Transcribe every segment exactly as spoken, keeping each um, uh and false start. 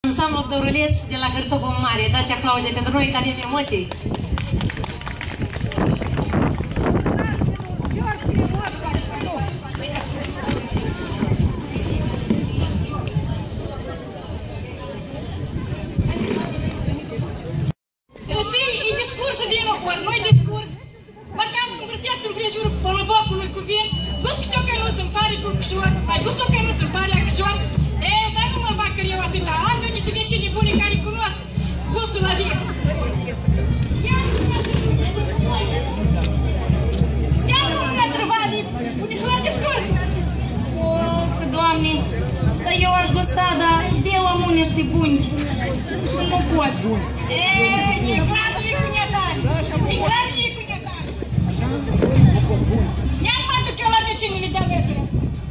Ansamblul Dăruleț de la Hârtopă Mare. Dați aplauze pentru noi care ne emoții. E discursul din ori, nu-i discurs. Mă cam învârtesc în prejurul polubocului cu vin. Gust că că nu să-mi pare turcușor, mai gust că nu să-mi pare acșor. E, dar nu mă bag că eu atâta. Am eu niște vecini buni care cunosc gustul la vin. Ia nu mi-a întrebat, unișor discurs. Of, Doamne, dar eu aș gusta, dar eu am unește buni și nu pot. E, e clar e cu neatare, e clar e cu neatare. Ia mă duc eu la vecinile de alături.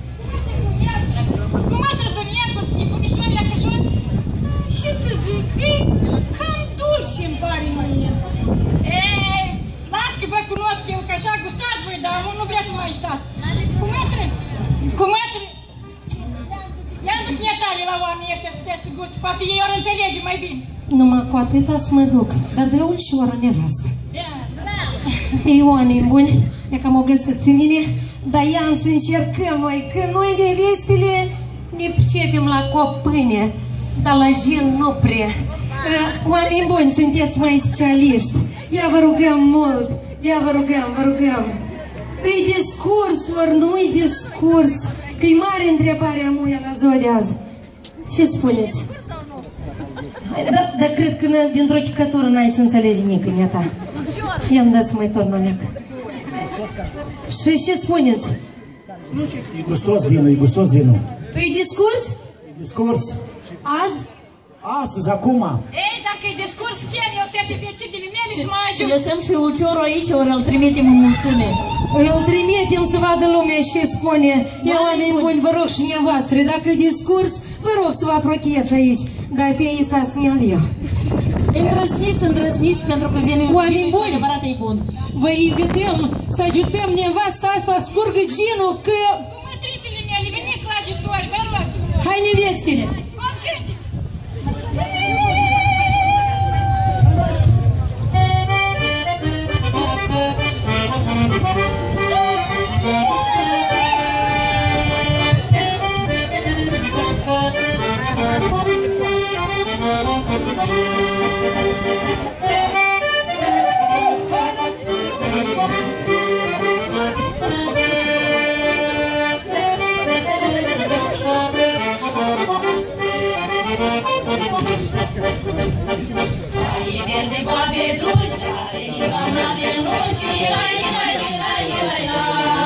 Cum a trădoniat cu bunișoare la cășor? Ce să zic, e cam dulce îmi pare mie. E, las că vă cunosc eu, că așa gustați voi, dar nu vrea să mai stați. Cum intră? Cum intră? Ia duc neatare la oamenii ăștia și să gust, poate ei ori înțelege mai bine. Numai cu atâta să mă duc, dar dă ulșoară nevastă. Ei, oameni buni, e că m-au găsit pe mine, dar ia să încercăm, măi, că noi nevestele ne pricepem la copâne, dar la gen nu prea. Oameni buni, sunteți mai specialiști, ia vă rugăm mult, ia vă rugăm, vă rugăm. E discurs, ori nu-i discurs, că-i mare întrebarea muia la ziua de azi. Ce spuneți? Dar da, cred că dintr-o chicătură n-ai să înțelegi nică, niata. Ia-mi dați mai tot, Nolec. Și ce spuneți? E gustos vinul, e gustos vinul. E discurs? E discurs. Azi? Astăzi, acum. Ei, dacă e discurs, chiar eu te și vecinile mele și mă ajut. Și lăsăm și ulciorul aici, ori îl trimitem în mulțime. Îl trimitem să vadă lumea și spune. Eu, oameni buni, vă rog și nevoastră, dacă e discurs, vă rog să vă apropiați aici. Dar pe ei s-a smial eu. Îndrăsniți, îndrăsniți, pentru că vine oameni buni, adevărat e bun. vă invităm să ajutăm nevasta asta să scurgă genul, că... Cu mătrițele mele, veniți la ajutori, vă rog. Hai, nevestele! Verde boabe dulce, doamna peluci, lai, lai, lai, lai, la.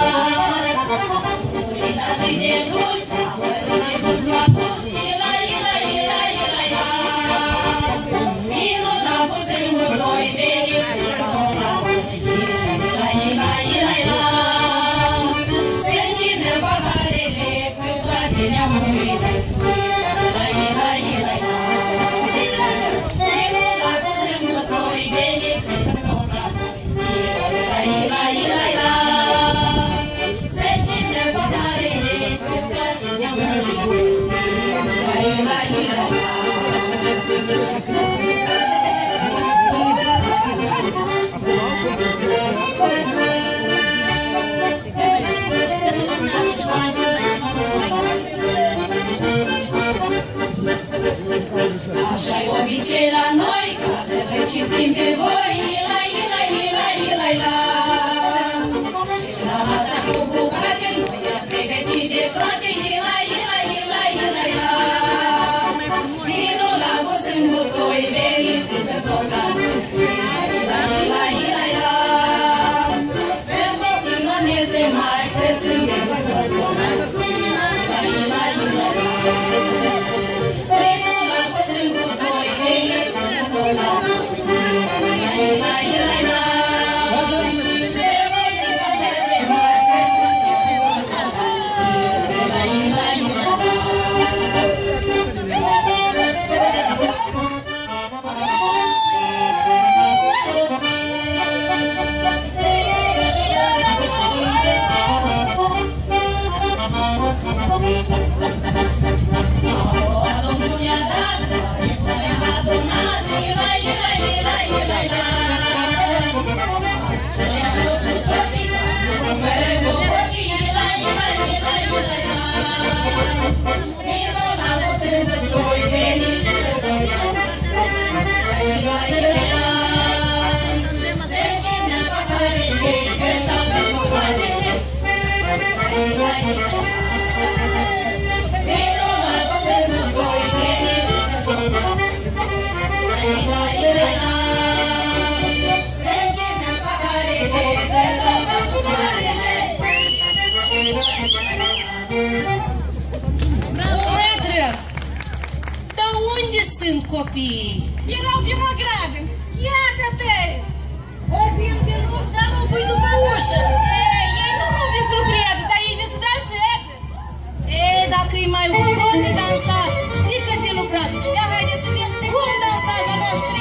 Risatui de dulce, părul de dulce a gust, lai, lai, lai, lai, la. Vinul l-a pus în gutoi, veniți în topla, lai, lai, lai, la. Se închidă paharele cu toate neamurile, lai, lai, lai, la. Așa-i obicei la noi, ca să vă cinstim pe voi, la, la, la, la, la. Și la masa cu bucate, noi am pregătit de toate, la, la, la, la, la. Vinul l-a pus în butoi, veniți că tot la noi, la, la, la, la. Să vă filmeze mai, că suntem bătoți bonari, la, la, la, la. Vinul l-a pus în butoi, veniți că tot la noi, Sunt copiii. Erau pe mă gradă. Ia-te, Teres! Vorbim de loc, dar nu pui după ușă. Ei, ei nu nu vin să lucrează, dar ei vin să danseze. Ei, dacă e mai ușor de dansat, decât de lucrat, ia haideți să vedem cum dansează a noștri.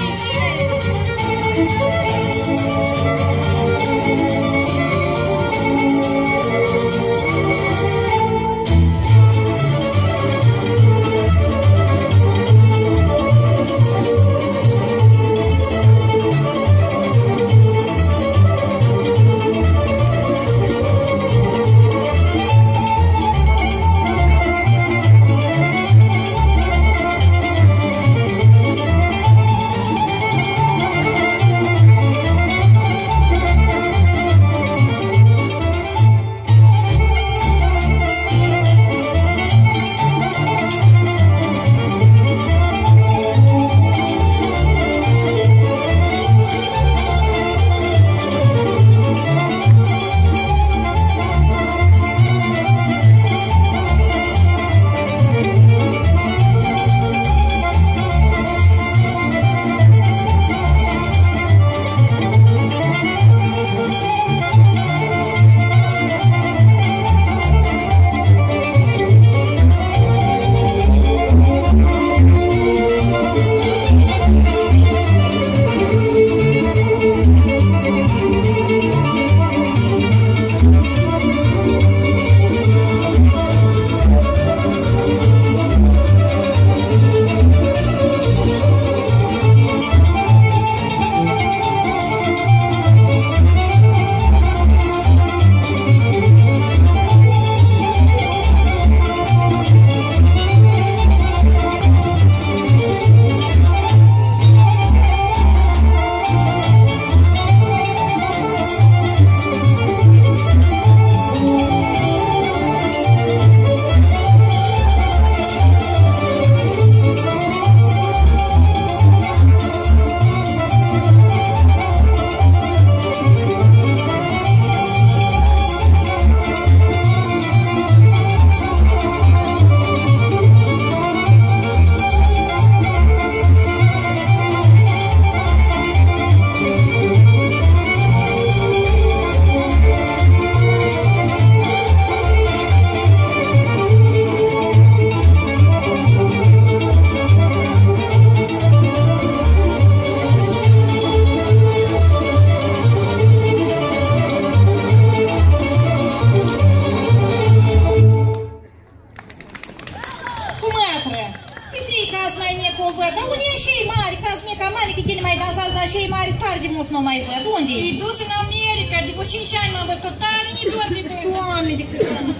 E dus în America, după cinci ani m-am văzut tare, e doar de dânsa. Doamne, de cât am.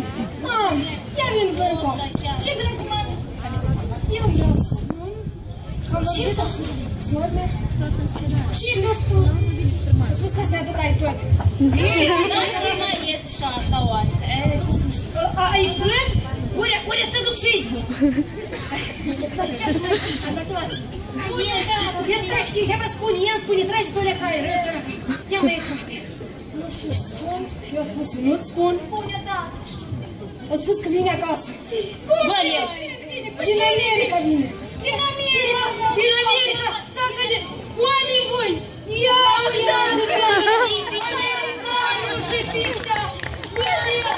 Mam, ia vin pe râpa. Ce dracu, mami? Eu vreau să spun că am văzut o sorme și ți-o spus. A spus că se aduc ai toate. Dar și mai este și asta oare? Ai văd? Ori să duc Facebook. Așa să mai și așa, dacă lasă. Я трашки, я вас спune, я спune, трашки то лекай, рăzăraca. Ia mai aproape. Nu știu să spun, eu spun să nu-ți spun. Spune da. A spus că vine acasă. Băleu. Din America vine. Din America! Din America! Sacă de oameni buni! Ia uitați-vă! Nu și fița! Băleu!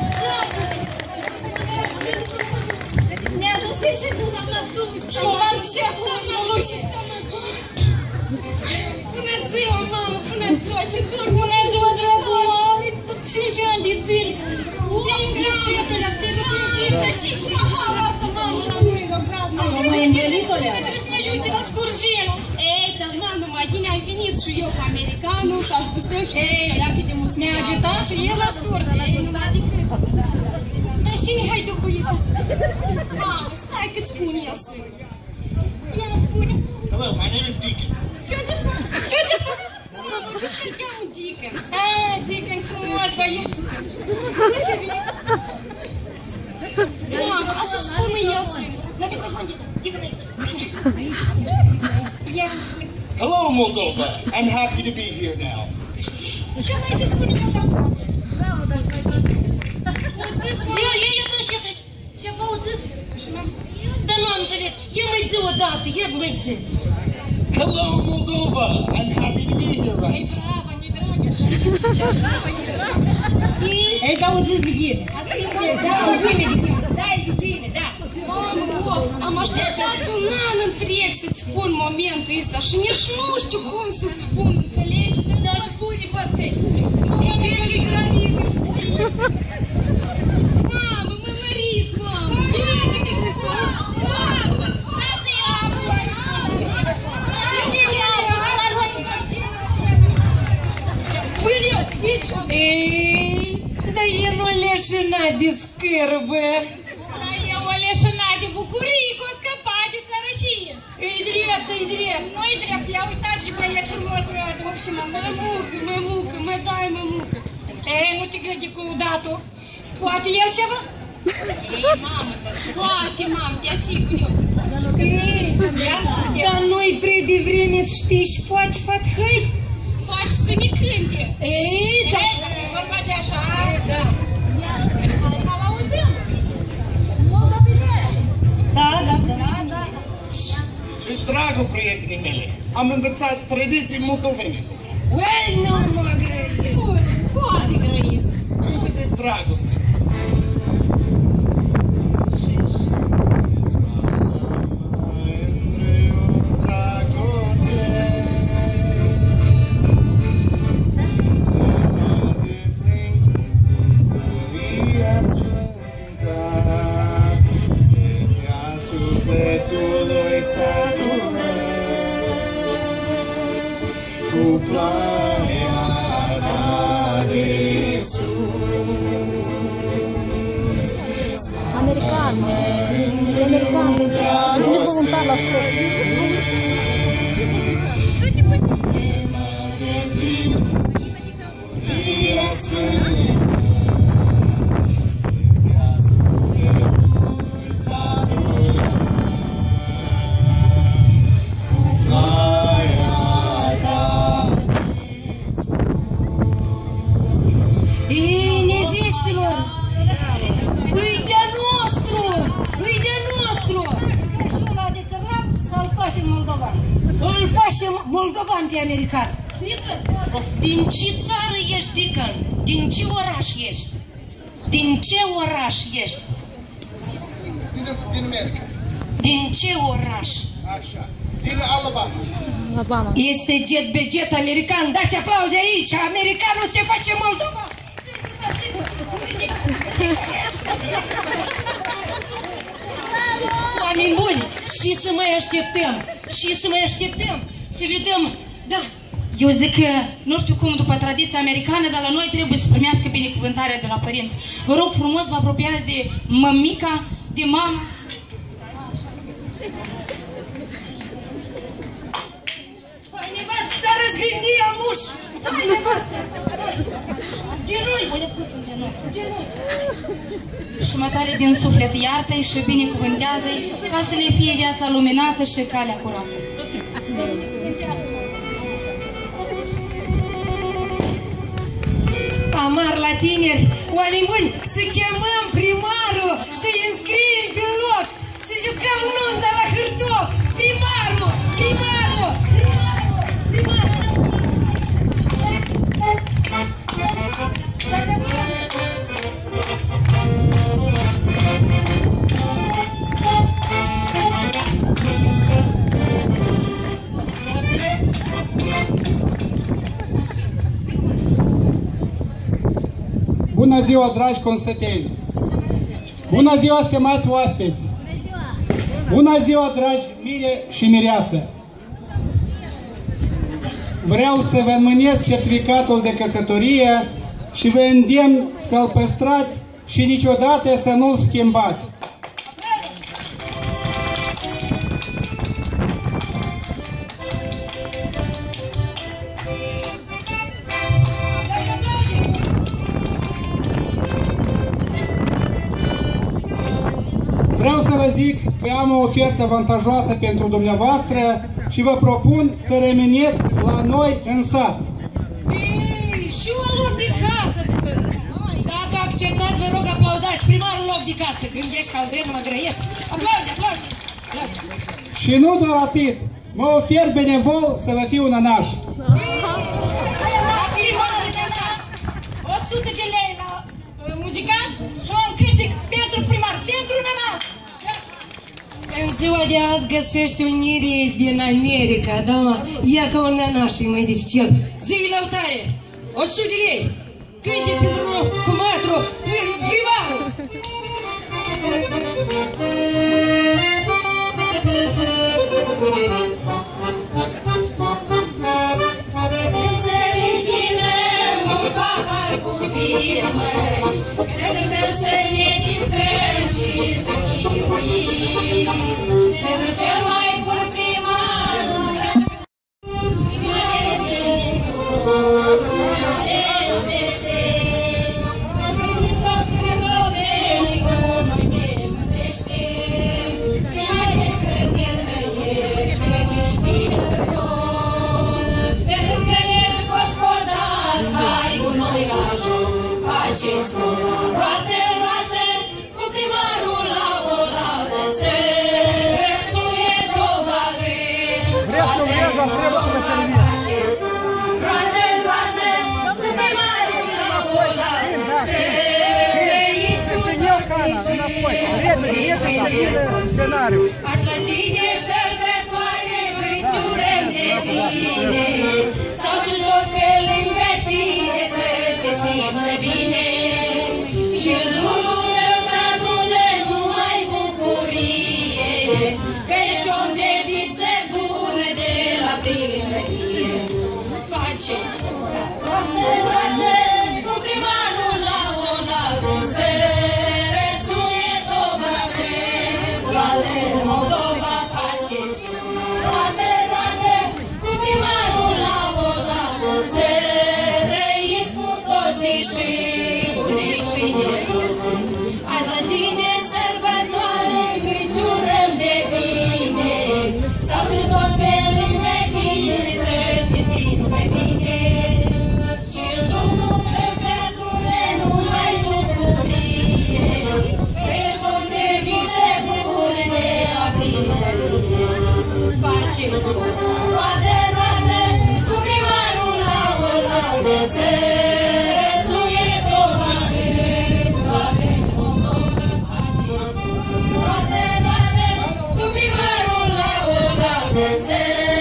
Ne-a dus și ce să mă duc. Și m-a dus acum să mă duc. Bună ziua, mamă! Bună ziua! Și tu! Bună ziua, dragul mami! Tot cinci ani de zile! Te-ai îngrijit, te-ai îngrijit! Și cum ahara asta, mamă, la mine, brat! Mai îmbălit o leacă? Trebuie să mă ajute la scurjinul! Ei, dar mă, numai bine am venit și eu cu americanul și ați gustăm și leacă de muscat. Ne-a ajutat și el la scurs! Dar cine hai după Isa? Mamă, stai că-ți spun eu să. Ea îmi spune. Hello, my name is Deacon. Ce te spune? Ce te spune? uite să-l cheamă Deacon. Ah, Deacon, frumos, băieți. Unde și-a venit? Mamă, asta-ți spune el singur. La microfon, Deacon, Deacon aici. Aici, aici. Ia, îmi spune. Hello, Moldova. I'm happy to be here now. Ce mai te spune Moldova? Uțis, mă. Ia, ia, ia, tăși, ia, tăși. Ce vă uțis? Dar nu am înțeles. Ia mai zi odată, ia mai zi. Hello, Moldova. I'm happy to be here right Ei, now. bravo, mi dragă. Ei, da, uțis de ghine. Asta e bine, da, uite-mi de bine. Da, e de bine, da. Mamă, of, am așteptat un an întreg să-ți spun momentul ăsta și nici nu știu cum să-ți spun, înțelegi? Dar spune, bătăi. Mamă, e gravidă. Mamă, mă mărit, mamă. Mamă, dați-i apă. Dați-i apă, că la noi Ei, dar e nu leșina de scârbă. Dar eu o leșina de bucurie că o scăpat de sărășie. E drept, e drept. Nu-i drept, ia uitați-și băieți frumos, mă duc și mă mucă, mă mucă, mă dai, mă mucă. Ei, nu te grădi cu datul. Poate el ceva? Ei, mamă, poate, mamă, te asigur eu. Ei, i-am să te... Dar nu-i prea devreme să știi și poate fatăi? Poate să ne cânte. Ei, da. Ei, dar e vorba de așa. Da. Să-l auzim. Multă bine. Da, da, da. Dragă prietenii mele, am învățat tradiții moldovene. Ui, nu mă grăie. Foarte grăie. Multe de dragoste. Sufletului s-adună cu ploaia ta de sus. Americano. Americano. Nu voluntar la scop. Ei, nevestilor! Îi de-a nostru! Îi de-a nostru! Crășul ăla de țărlat să-l facem moldovan. Îl facem moldovan pe american. Din ce țară ești, Deacon? Din ce oraș ești? Din ce oraș ești? Din, din America. Din ce oraș? Așa. Din Alabama. Alabama. Este jet be jet american. Dați aplauze aici! Americanul se face moldovan! Oameni buni, și să mai așteptăm, și să mai așteptăm, să le dăm, da. Eu zic că, nu știu cum după tradiția americană, dar la noi trebuie să primească binecuvântarea de la părinți. Vă rog frumos, vă apropiați de mămica, de mama. Hai, nevastă, s-a răzgândit amuș! Hai, nevastă! Genunchi! Pune puțin genunchi! Genunchi! Și mătare din suflet iartă-i și binecuvântează-i ca să le fie viața luminată și calea curată. Amar la tineri, oameni buni, să chemăm primarul, să-i înscriem pe loc, să jucăm nunta la hârtop! Primarul! Primarul! Primarul! Primarul! Bună ziua, dragi consăteni! Bună ziua, stimați oaspeți! Bună ziua, dragi mire și mireasă! Vreau să vă înmânesc certificatul de căsătorie și vă îndemn să-l păstrați și niciodată să nu-l schimbați. Păi am o ofertă avantajoasă pentru dumneavoastră și vă propun să rămâneți la noi în sat. Ei, și un loc de casă! Dacă acceptați, vă rog, aplaudați! Primarul loc de casă! Gândești, calder, mă grăiești! Aplauze, aplauze! aplauze. Și nu doar atât, mă ofer benevol să vă fiu nănaș. o sută de lei la muzicanți și un cântec pentru primar, pentru nănaș! În ziua de azi găsești unire din America, da, mă? Ia ca un nănaș e mai dificil. Zi lăutare! o sută de lei! Cântec pentru cumatru, primarul! Să închinăm un pahar cu vin, măi, să cântăm, să ne distrăm și să chiuim. Pentru cel mai bun primar, faceți roate, roate, cu primarul la o laudă, se răsuie dovadă. Roate, roate, roate, cu primarul la o laudă, se trăiți cu azi la zi de sărbătoare, îți urăm de bine, s-au strâns toți pe lângă tine, să se simtă bine. Și în jurul meu să adune numai bucurie, că ești om de viță bună de la primărie. Faceți roate, roate, cu primarul la o laudă, să răsuie dovadă. Roate, Moldova, faceți roate, roate, cu primarul la o laudă, să trăiți cu toții și bunii și nepoții. Azi la zi de sărbătoare îți urăm de bine, s-au strâns toți pe lângă tine, să se simtă bine. Și în jurul tău se adune numai bucurie, că ești om de viță bune de la primărie. Faceți roate, roate, cu primarul la o laudă, să răsuie dovadă. Roate, Moldova, faceți roate, roate, cu primarul la o laudă, să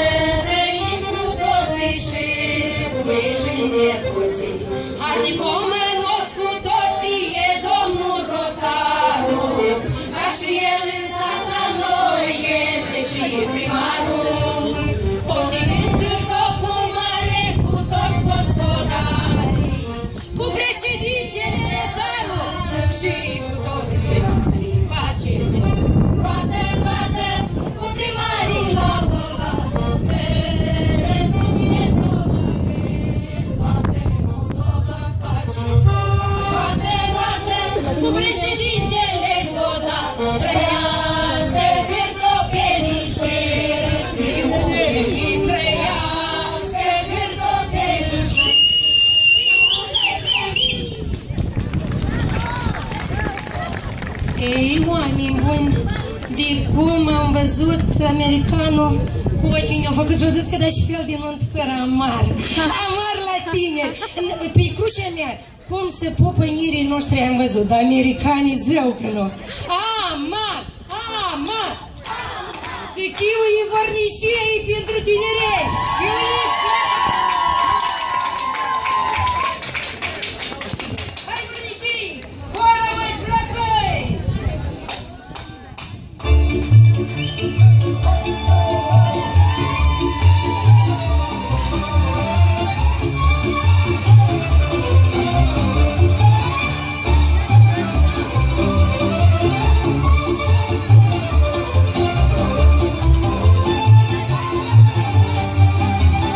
trăim cu toții și băi și nepoții. Harnicom mănos cu toții e domnul Rotaru, ca și el în sat la noi este și primarul. Potrivit cârtopul mare cu toți gospodarii, cu președintele Rotaru și cu toți primarii. Faceți roate, roate, cu primarii la o laudă, să răsuie dovadă. Roate, Moldova, faceți roate, roate, cu președintele Rotaru. Trăiască cârtopenii și primul, trăiască cârtopenii și Ei, oameni buni, de cum am văzut americanul cu ochii ne-au făcut și au zis că da și fel de nuntă fără amar. Amar la tineri. Pe crucea mea, cum se pupă nirii noștri am văzut, dar americanii zău că nu. Amar, amar. Se chiuie vornișii pentru tineri. Hai, vornicii! Bora, mai frăcăi! Roate,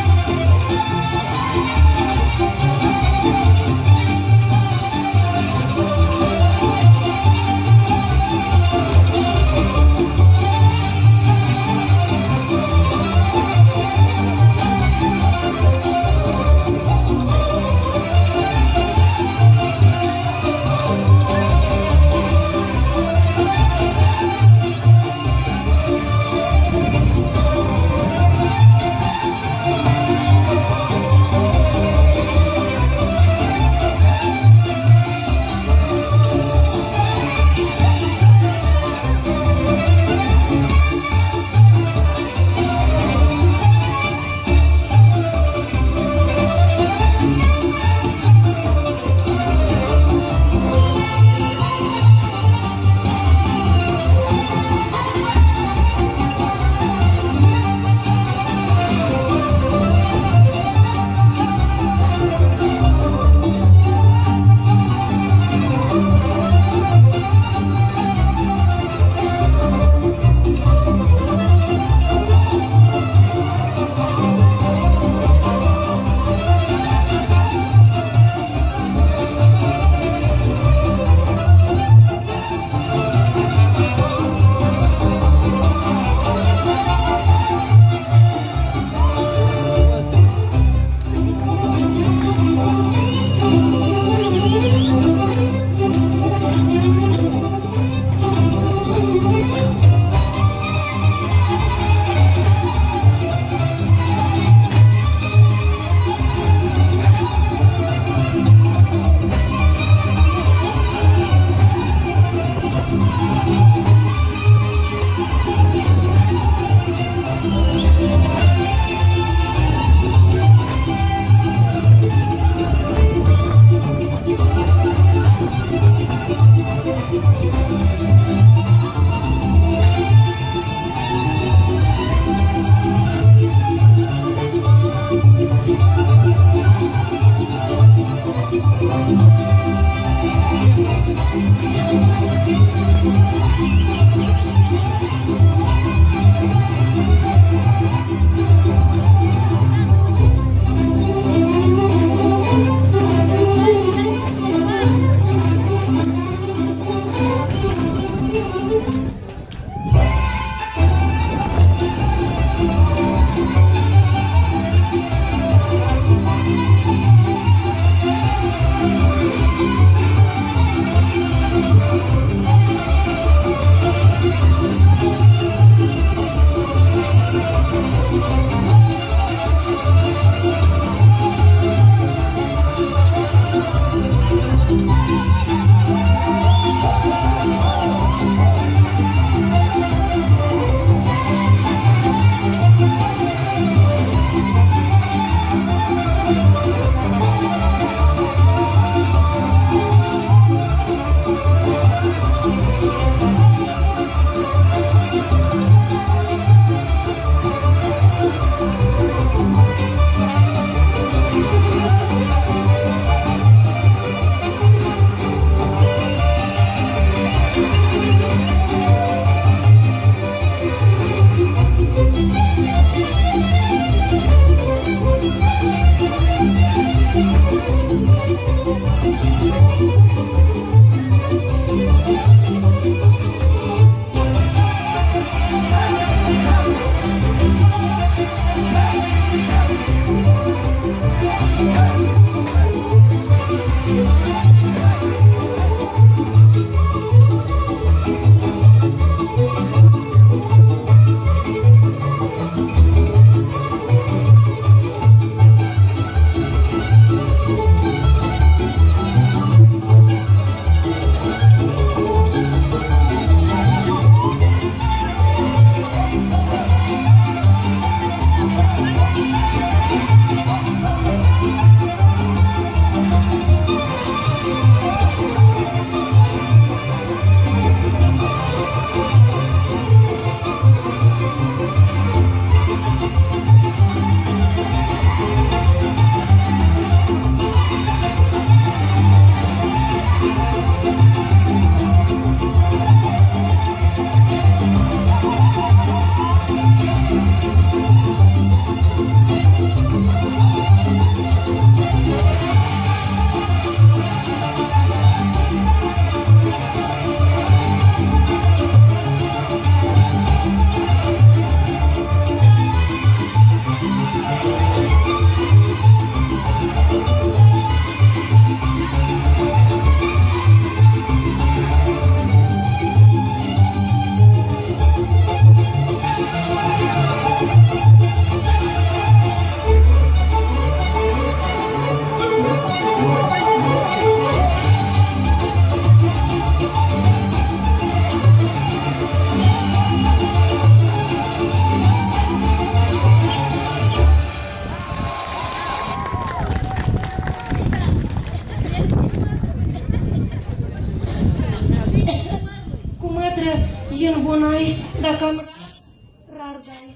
Măi, dacă am rar dai.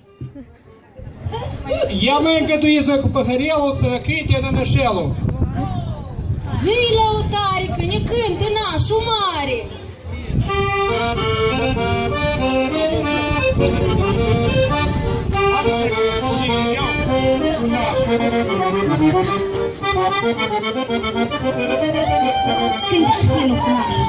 Ia mai îngăduiți cu păhărelul să cânte nănășelul. Zi lăutare că ne cântă nașul mare. Cânti și felul cu nașul.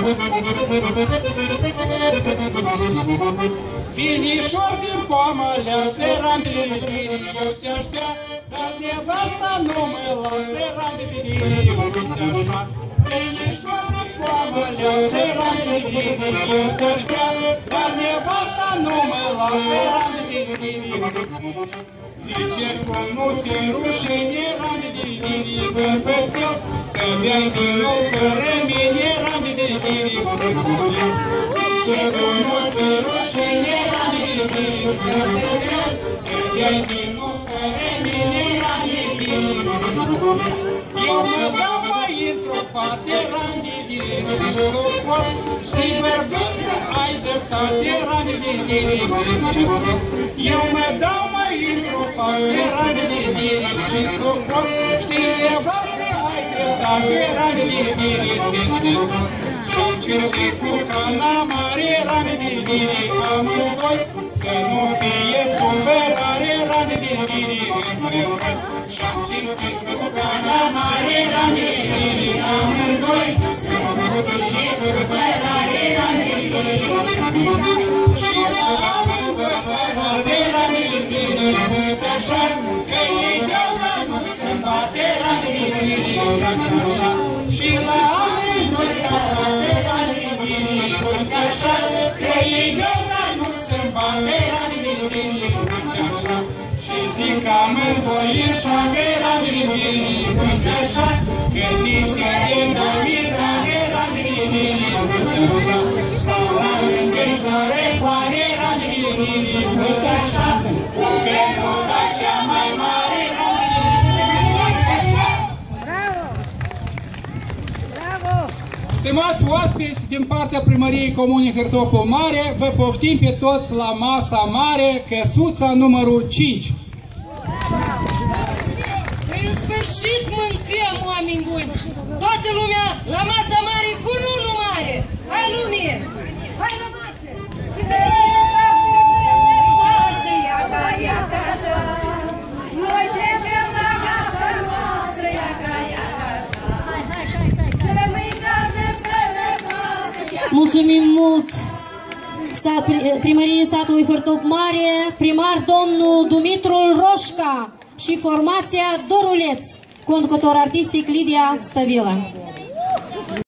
Finișor din poamă le-ase rambirii, eu te-aș bea, dar nevasta nu mă lasă rambirii, uite așa. Finișor din poamă le-ase rambirii, eu te-aș bea, dar nevasta nu mă lasă rambirii. Zice cum nu ți-i rușine rambirii, bărbățel, să beai vinul fără mine rambirii, să cuie. Zice cum nu ți-i rușine rambirii, bărbățel, să beai vinul fără mine rambirii, să cuie. Eu mă dau mai într-o parte rambirii, și socot, și bărbățel, ai dreptate rambirii, eu mă dau mai într-o parte rambirii, și socot, știi nevastă, ai dreptate rambirii, peste tot. Și-am cincit cu cana mare rambirii, amândoi, să nu fie supărare rambirii între noi. Și-am cincit cu cana mare rambirii, amândoi, să nu fie supărare rambirii între noi. Și la amândoi s-a dat de rambirii, uite așa, că ei beau, dar nu se-mi bate rambirii, uite așa. Și la amândoi s-a dat de rambirii, uite așa, că ei beau, dar nu se-mi bate rambirii, uite așa. Și zic amândoi înșoagă rambirii, uite așa, că ni se dă mi dragă rambirii, uite așa. Sau la mângâișoare coare rambirii, uite așa, cu căruța cea mai mare rambirii, uite așa. Stimați oaspeți, din partea Primăriei Comunei Hârtopul Mare, vă poftim pe toți la masa mare, căsuța numărul cinci. În sfârșit mâncăm, oameni buni! Toată lumea la masa mare cu unul mare! Hai, lume! Hai la masă! Să vedem ia ca ia ca așa! Noi plecăm la casa noastră, ia ca ia ca așa! Rămâi casă sănătoasă, ia ca... Mulțumim mult Primăriei satului Hârtop Mare, primar domnul Dumitrul Roșca și formația Doruleț, conducător artistic Lidia Stăvilă.